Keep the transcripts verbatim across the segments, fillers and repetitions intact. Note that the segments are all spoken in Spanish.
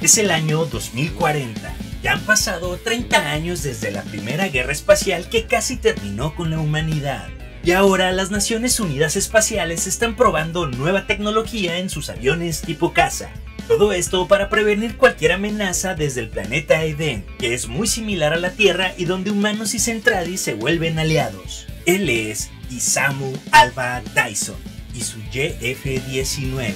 Es el año dos mil cuarenta. Ya han pasado treinta años desde la primera guerra espacial que casi terminó con la humanidad. Y ahora las Naciones Unidas Espaciales están probando nueva tecnología en sus aviones tipo caza. Todo esto para prevenir cualquier amenaza desde el planeta Eden, que es muy similar a la Tierra y donde humanos y Centradis se vuelven aliados. Él es Isamu Alba Dyson y su J F diecinueve.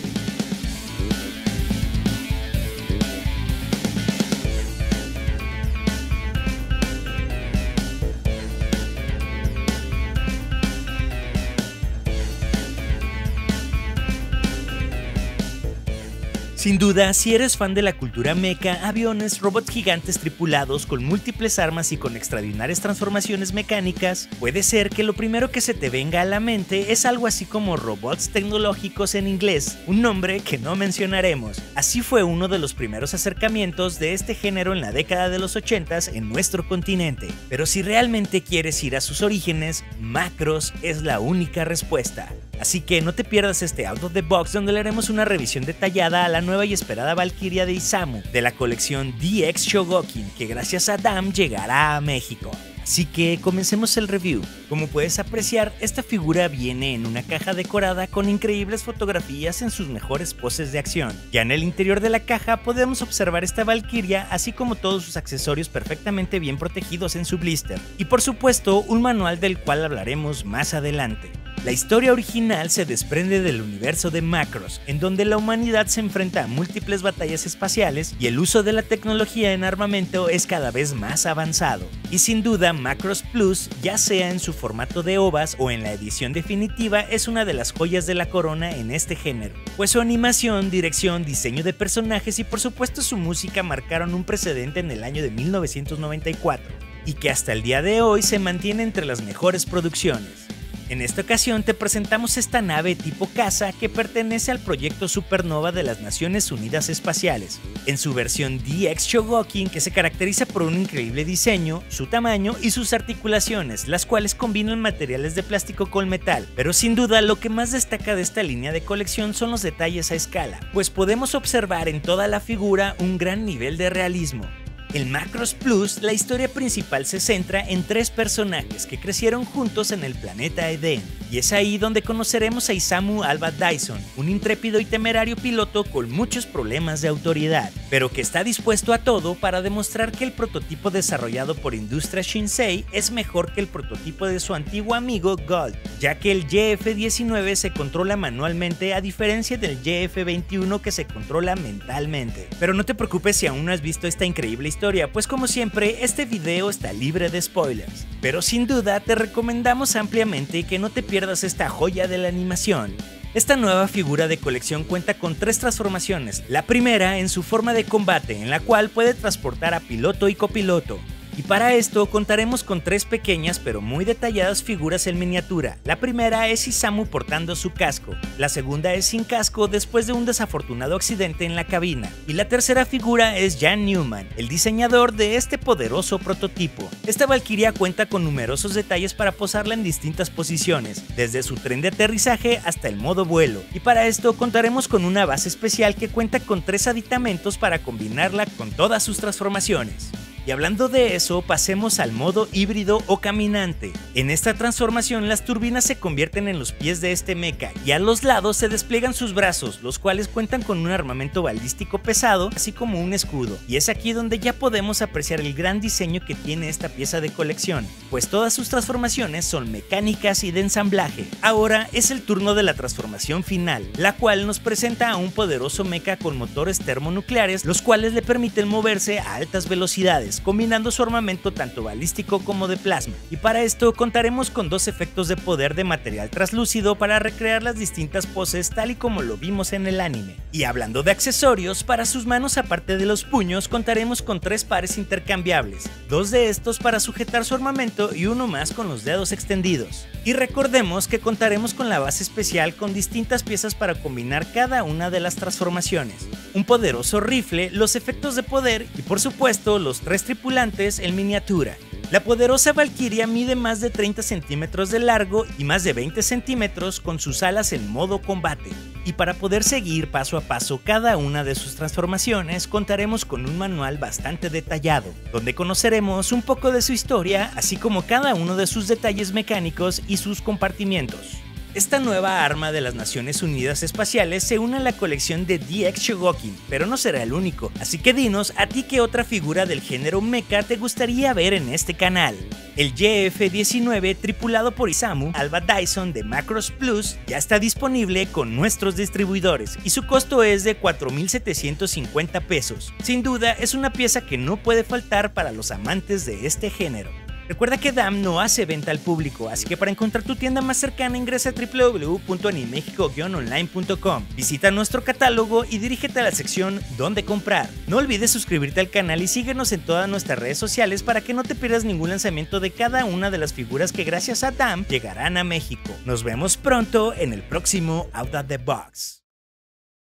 Sin duda, si eres fan de la cultura mecha, aviones, robots gigantes tripulados con múltiples armas y con extraordinarias transformaciones mecánicas, puede ser que lo primero que se te venga a la mente es algo así como robots tecnológicos en inglés, un nombre que no mencionaremos. Así fue uno de los primeros acercamientos de este género en la década de los ochentas en nuestro continente. Pero si realmente quieres ir a sus orígenes, Macross es la única respuesta. Así que no te pierdas este Out of the Box donde le haremos una revisión detallada a la nueva y esperada Valkyria de Isamu de la colección D X Shogokin, que gracias a Dam llegará a México. Así que comencemos el review. Como puedes apreciar, esta figura viene en una caja decorada con increíbles fotografías en sus mejores poses de acción. Ya en el interior de la caja podemos observar esta Valkyria, así como todos sus accesorios perfectamente bien protegidos en su blister. Y por supuesto, un manual del cual hablaremos más adelante. La historia original se desprende del universo de Macross, en donde la humanidad se enfrenta a múltiples batallas espaciales y el uso de la tecnología en armamento es cada vez más avanzado. Y sin duda, Macross Plus, ya sea en su formato de O V As o en la edición definitiva, es una de las joyas de la corona en este género, pues su animación, dirección, diseño de personajes y por supuesto su música marcaron un precedente en el año de mil novecientos noventa y cuatro, y que hasta el día de hoy se mantiene entre las mejores producciones. En esta ocasión te presentamos esta nave tipo caza que pertenece al proyecto Supernova de las Naciones Unidas Espaciales, en su versión D X Shogokin, que se caracteriza por un increíble diseño, su tamaño y sus articulaciones, las cuales combinan materiales de plástico con metal. Pero sin duda lo que más destaca de esta línea de colección son los detalles a escala, pues podemos observar en toda la figura un gran nivel de realismo. En Macross Plus, la historia principal se centra en tres personajes que crecieron juntos en el planeta Eden, y es ahí donde conoceremos a Isamu Alba Dyson, un intrépido y temerario piloto con muchos problemas de autoridad, pero que está dispuesto a todo para demostrar que el prototipo desarrollado por Industria Shinsei es mejor que el prototipo de su antiguo amigo Gold, ya que el J F diecinueve se controla manualmente a diferencia del J F veintiuno que se controla mentalmente. Pero no te preocupes si aún no has visto esta increíble historia, pues como siempre este video está libre de spoilers, pero sin duda te recomendamos ampliamente que no te pierdas esta joya de la animación. Esta nueva figura de colección cuenta con tres transformaciones, la primera en su forma de combate, en la cual puede transportar a piloto y copiloto. Y para esto contaremos con tres pequeñas pero muy detalladas figuras en miniatura. La primera es Isamu portando su casco, la segunda es sin casco después de un desafortunado accidente en la cabina, y la tercera figura es Jan Newman, el diseñador de este poderoso prototipo. Esta Valkyria cuenta con numerosos detalles para posarla en distintas posiciones, desde su tren de aterrizaje hasta el modo vuelo, y para esto contaremos con una base especial que cuenta con tres aditamentos para combinarla con todas sus transformaciones. Y hablando de eso, pasemos al modo híbrido o caminante. En esta transformación las turbinas se convierten en los pies de este mecha y a los lados se despliegan sus brazos, los cuales cuentan con un armamento balístico pesado, así como un escudo. Y es aquí donde ya podemos apreciar el gran diseño que tiene esta pieza de colección, pues todas sus transformaciones son mecánicas y de ensamblaje. Ahora es el turno de la transformación final, la cual nos presenta a un poderoso mecha con motores termonucleares, los cuales le permiten moverse a altas velocidades, combinando su armamento tanto balístico como de plasma, y para esto contaremos con dos efectos de poder de material translúcido para recrear las distintas poses tal y como lo vimos en el anime. Y hablando de accesorios, para sus manos aparte de los puños contaremos con tres pares intercambiables, dos de estos para sujetar su armamento y uno más con los dedos extendidos. Y recordemos que contaremos con la base especial con distintas piezas para combinar cada una de las transformaciones, un poderoso rifle, los efectos de poder y por supuesto los tres tripulantes en miniatura. La poderosa Valkyria mide más de treinta centímetros de largo y más de veinte centímetros con sus alas en modo combate. Y para poder seguir paso a paso cada una de sus transformaciones, contaremos con un manual bastante detallado, donde conoceremos un poco de su historia, así como cada uno de sus detalles mecánicos y sus compartimientos. Esta nueva arma de las Naciones Unidas Espaciales se une a la colección de D X Shogokin, pero no será el único, así que dinos a ti qué otra figura del género mecha te gustaría ver en este canal. El Y F diecinueve tripulado por Isamu Alba Dyson de Macross Plus ya está disponible con nuestros distribuidores y su costo es de cuatro mil setecientos cincuenta pesos. Sin duda es una pieza que no puede faltar para los amantes de este género. Recuerda que D A M no hace venta al público, así que para encontrar tu tienda más cercana ingresa a w w w punto animexico guion online punto com, visita nuestro catálogo y dirígete a la sección Dónde comprar. No olvides suscribirte al canal y síguenos en todas nuestras redes sociales para que no te pierdas ningún lanzamiento de cada una de las figuras que gracias a D A M llegarán a México. Nos vemos pronto en el próximo Out of the Box.